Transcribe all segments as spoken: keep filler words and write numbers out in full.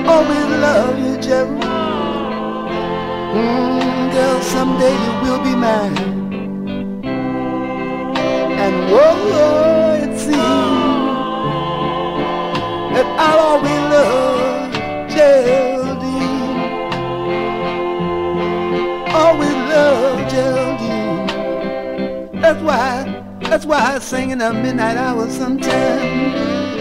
always love you, Gerald. Mm, girl, someday you will be mine. And whoa, it seems that I'll always love Geraldine. Always love Geraldine. That's why, that's why I sing in the midnight hour sometimes.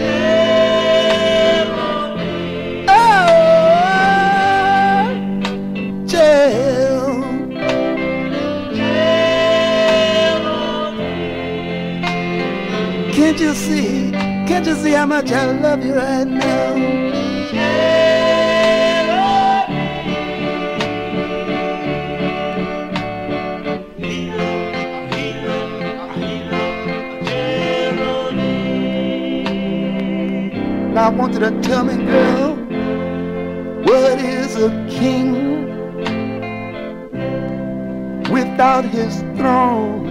Can't you see, can't you see how much I love you right now? Now I want you to tell me, girl, what is a king without his throne?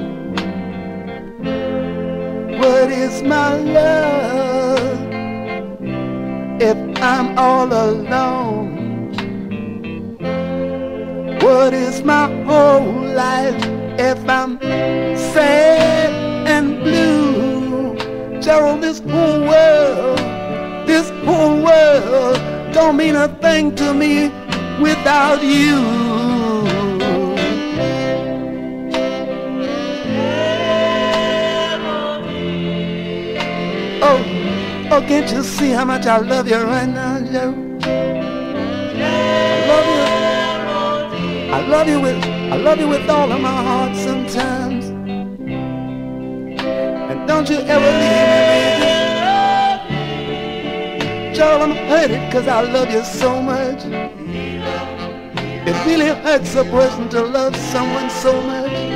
What is my love if I'm all alone? What is my whole life if I'm sad and blue? Gerald, this whole world, this whole world don't mean a thing to me without you. Oh, oh, can't you see how much I love you right now, Joe? I love you. I love you with, I love you with all of my heart sometimes. And don't you ever leave me, baby. Joe, I'm hurted cause I love you so much. It really hurts a person to love someone so much.